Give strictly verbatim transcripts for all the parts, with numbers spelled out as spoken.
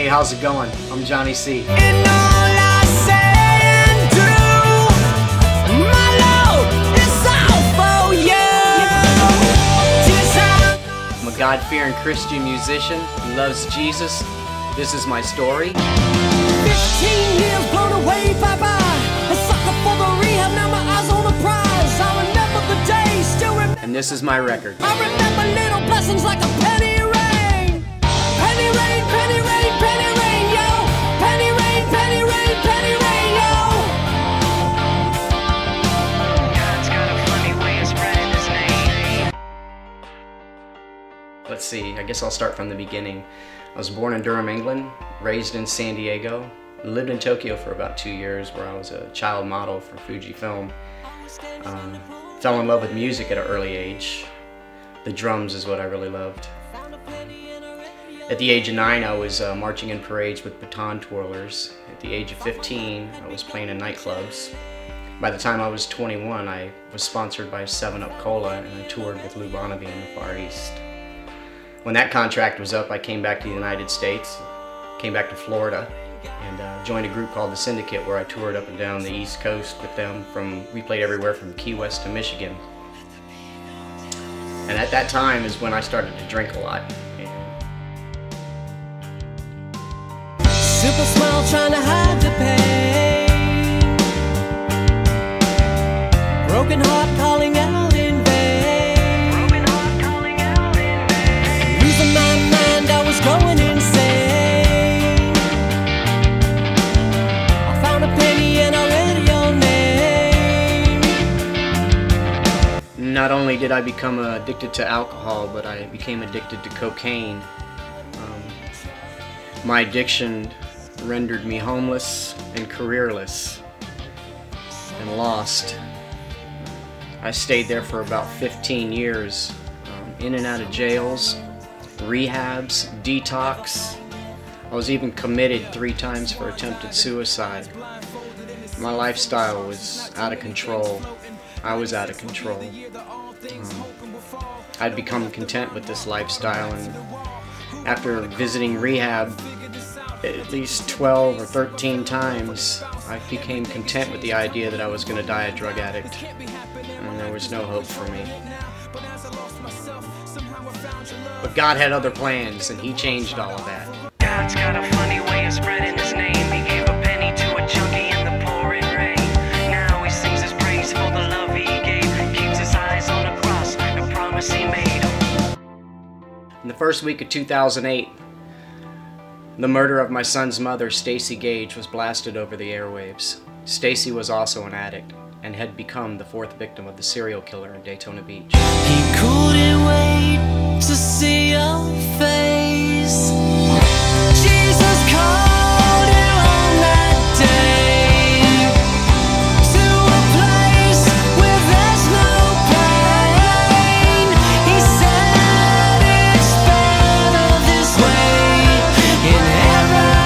Hey, how's it going? I'm Johnny C. In all I say and do, my love is all for you. I'm a God-fearing Christian musician who loves Jesus. This is my story. Fifteen years blown away, bye-bye. A sucker for the rehab, now my eyes on the prize. I remember the day, still remember. And this is my record. I remember little blessings like a penny rain. Penny rain, penny rain, penny rain, yo. Penny rain, penny rain, penny rain, yo. God's got a funny way of spreading his name. Let's see, I guess I'll start from the beginning. I was born in Durham, England, raised in San Diego, lived in Tokyo for about two years where I was a child model for Fujifilm. Um, fell in love with music at an early age. The drums is what I really loved. At the age of nine, I was uh, marching in parades with baton twirlers. At the age of fifteen, I was playing in nightclubs. By the time I was twenty-one, I was sponsored by seven up Cola and I toured with Lou Bonaby in the Far East. When that contract was up, I came back to the United States, came back to Florida, and uh, joined a group called the Syndicate where I toured up and down the East Coast with them. From we played everywhere from Key West to Michigan. And at that time is when I started to drink a lot. Simple smile trying to hide the pain. Broken heart calling out in vain. Broken heart calling out in vain. Losing my mind, I was going insane. I found a penny and I read your name. Not only did I become addicted to alcohol, but I became addicted to cocaine. Um, my addiction rendered me homeless and careerless and lost. I stayed there for about fifteen years, um, in and out of jails, rehabs, detox. I was even committed three times for attempted suicide. My lifestyle was out of control. I was out of control. Um, I'd become content with this lifestyle, and after visiting rehab at least twelve or thirteen times, I became content with the idea that I was going to die a drug addict, and there was no hope for me. But God had other plans, and He changed all of that. God's got a funny way of spreading his name. He gave a penny to a junkie in the pouring rain. Now he sings his praise for the love he gave. Keeps his eyes on the cross, the promise he made. In the first week of two thousand eight, the murder of my son's mother, Stacy Gage, was blasted over the airwaves. Stacy was also an addict and had become the fourth victim of the serial killer in Daytona Beach. He couldn't wait to see your face. Jesus called you on that day to a place where there's no pain. He said it's better this way in heaven.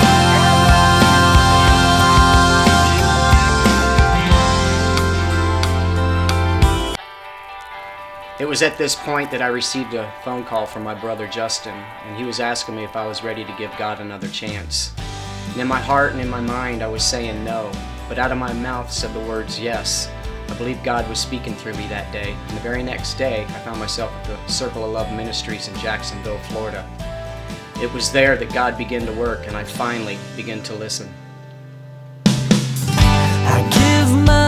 It was at this point that I received a phone call from my brother Justin, and he was asking me if I was ready to give God another chance. And in my heart and in my mind I was saying no, but out of my mouth said the words yes. I believe God was speaking through me that day, and the very next day I found myself at the Circle of Love Ministries in Jacksonville, Florida. It was there that God began to work, and I finally began to listen. I give my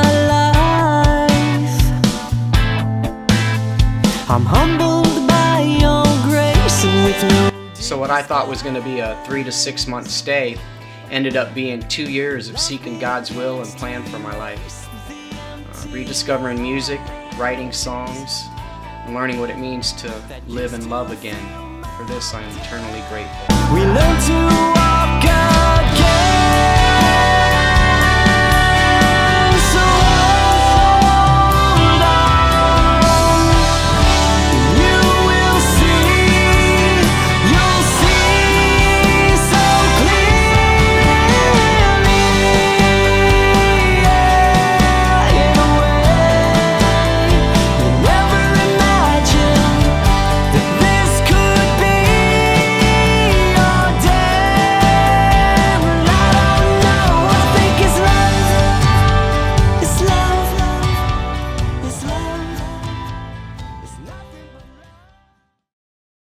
life. I'm humbled by your grace, and with no. So what I thought was going to be a three to six month stay ended up being two years of seeking God's will and plan for my life. Uh, rediscovering music, writing songs, and learning what it means to live and love again. For this I am eternally grateful. We learn to